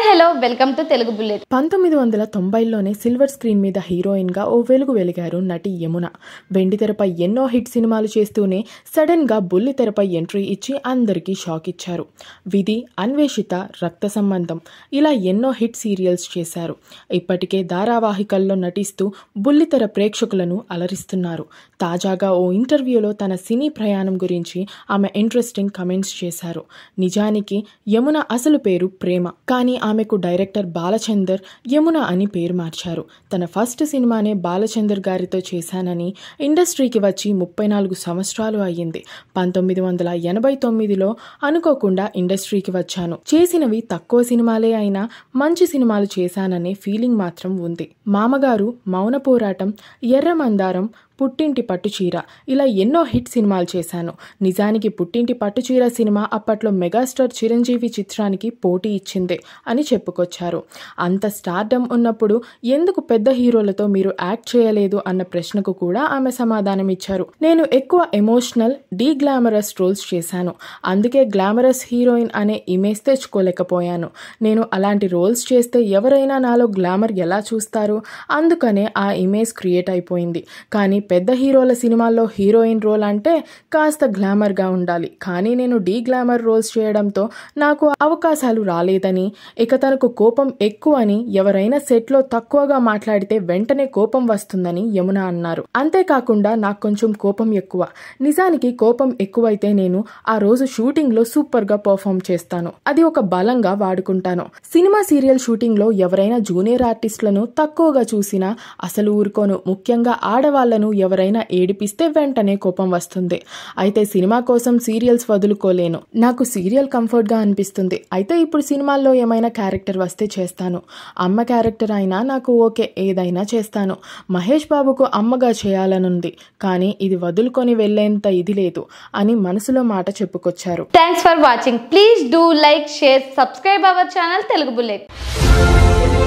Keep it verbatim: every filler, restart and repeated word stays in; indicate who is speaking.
Speaker 1: Hello welcome to Telugu bullet.
Speaker 2: పంతొమ్మిది వందల తొంభైలోనే సిల్వర్ స్క్రీన్ మీద హీరోయిన్ గా ఓ వెలుగు వెలిగారు నటి యమున. వెండి తెరపై ఎన్నో హిట్ సినిమాలు చేస్తూనే సడన్ గా బుల్లి తెరపై ఎంట్రీ ఇచ్చి అందరికీ షాక్ ఇచ్చారు. విధి, అన్వేషిత, రక్త సంబంధం ఇలా ఎన్నో హిట్ సీరియల్స్ చేశారు. ఇప్పటికే ధారావాహికల్లో నటిస్తూ బుల్లితెర ప్రేక్షకులను అలరిస్తున్నారు. తాజాగా ఓ ఇంటర్వ్యూలో తన సినీ ప్రయాణం గురించి ఆమె ఇంట్రెస్టింగ్ కమెంట్స్ చేశారు. నిజానికి యమున అసలు పేరు ప్రేమ, కానీ ఆమెకు డైరెక్టర్ బాలచందర్ యమున అని పేరు మార్చారు. తన ఫస్ట్ సినిమానే బాలచందర్ గారితో చేశానని, ఇండస్ట్రీకి వచ్చి ముప్పై నాలుగు సంవత్సరాలు అయ్యింది. పంతొమ్మిది వందల ఎనభై తొమ్మిదిలో అనుకోకుండా ఇండస్ట్రీకి వచ్చాను. చేసినవి తక్కువ సినిమాలే అయినా మంచి సినిమాలు చేశాననే ఫీలింగ్ మాత్రం ఉంది. మామగారు, మౌన పోరాటం, ఎర్ర మందారం, పుట్టింటి పట్టుచీర ఇలా ఎన్నో హిట్ సినిమాలు చేశాను. నిజానికి పుట్టింటి పట్టుచీర సినిమా అప్పట్లో మెగాస్టార్ చిరంజీవి చిత్రానికి పోటీ ఇచ్చిందే అని చెప్పుకొచ్చారు. అంత స్టార్డమ్ ఉన్నప్పుడు ఎందుకు పెద్ద హీరోలతో మీరు యాక్ట్ చేయలేదు అన్న ప్రశ్నకు కూడా ఆమె సమాధానం ఇచ్చారు. నేను ఎక్కువ ఎమోషనల్, డీ గ్లామరస్ రోల్స్ చేశాను. అందుకే గ్లామరస్ హీరోయిన్ అనే ఇమేజ్ తెచ్చుకోలేకపోయాను. నేను అలాంటి రోల్స్ చేస్తే ఎవరైనా నాలో గ్లామర్ ఎలా చూస్తారు? అందుకనే ఆ ఇమేజ్ క్రియేట్ అయిపోయింది. కానీ పెద్ద హీరోల సినిమాల్లో హీరోయిన్ రోల్ అంటే కాస్త గ్లామర్గా ఉండాలి. కానీ నేను డీ గ్లామర్ రోల్స్ చేయడంతో నాకు అవకాశాలు రాలేదని, ఇక తనకు కోపం ఎక్కువ అని, ఎవరైనా సెట్లో తక్కువగా మాట్లాడితే వెంటనే కోపం వస్తుందని యమున అన్నారు. అంతేకాకుండా నాకు కొంచెం కోపం ఎక్కువ. నిజానికి కోపం ఎక్కువైతే నేను ఆ రోజు షూటింగ్ లో సూపర్ గా పర్ఫామ్ చేస్తాను. అది ఒక బలంగా వాడుకుంటాను. సినిమా సీరియల్ షూటింగ్ లో ఎవరైనా జూనియర్ ఆర్టిస్టులను తక్కువగా చూసినా అసలు ఊరుకోను. ముఖ్యంగా ఆడవాళ్లను ఎవరైనా ఏడిపిస్తే వెంటనే కోపం వస్తుంది. అయితే సినిమా కోసం సీరియల్స్ వదులుకోలేను. నాకు సీరియల్ కంఫర్ట్ గా అనిపిస్తుంది. అయితే ఇప్పుడు సినిమాల్లో ఏమైనా క్యారెక్టర్ వస్తే చేస్తాను. అమ్మ క్యారెక్టర్ అయినా నాకు ఓకే, ఏదైనా చేస్తాను. మహేష్ బాబుకు అమ్మగా చేయాలనుంది, కానీ ఇది వదులుకొని వెళ్లేంత ఇది లేదు అని మనసులో మాట చెప్పుకొచ్చారు.
Speaker 1: Thanks for watching. Please do like, share, subscribe our channel Telugu bullet.